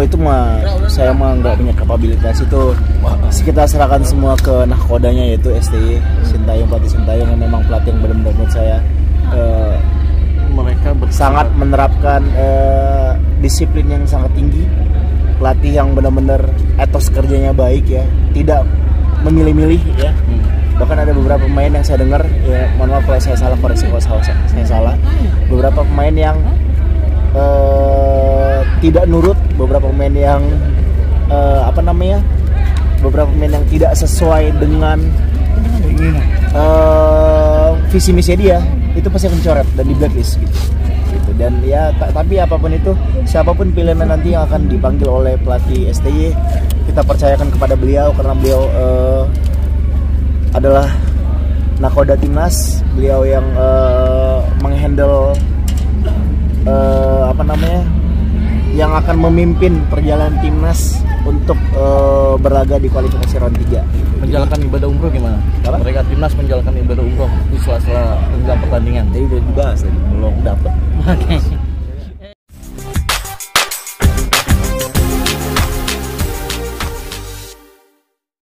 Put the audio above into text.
itu mah saya mah nggak punya kapabilitas itu. Kita serahkan semua ke nahkodanya yaitu STY Sintayong, pelatih Sintayong yang memang pelatih yang benar-benar menurut saya mereka sangat menerapkan disiplin yang sangat tinggi, pelatih yang benar-benar etos kerjanya baik ya, tidak memilih-milih ya. Bahkan ada beberapa pemain yang saya dengar ya, mohon maaf kalau saya salah, koreksi kalau saya salah, beberapa pemain yang tidak nurut, beberapa pemain yang beberapa pemain yang tidak sesuai dengan visi misi dia, itu pasti akan coret dan di blacklist gitu. Dan ya tapi apapun itu, siapapun pilihan nanti yang akan dipanggil oleh pelatih STY, kita percayakan kepada beliau karena beliau adalah nakoda timnas, beliau yang menghandle yang akan memimpin perjalanan timnas untuk berlaga di kualifikasi round 3. Menjalankan ibadah umroh gimana? Apa? Mereka timnas menjalankan ibadah umroh di sela-sela pertandingan. Jadi udah dibahas tadi, belum dapat.